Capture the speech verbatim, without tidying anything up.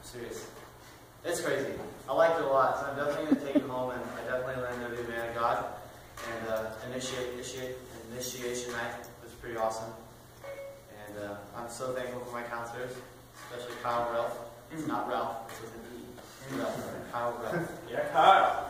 serious. It's crazy. I liked it a lot, so I'm definitely going to take it home, and I definitely learned to be a man of God. And uh, initiate, initiate, initiation night was pretty awesome. And uh, I'm so thankful for my counselors, especially Kyle Ralph. It's not Ralph, it's with an E. Ralph. Kyle Ralph. Yeah, Kyle.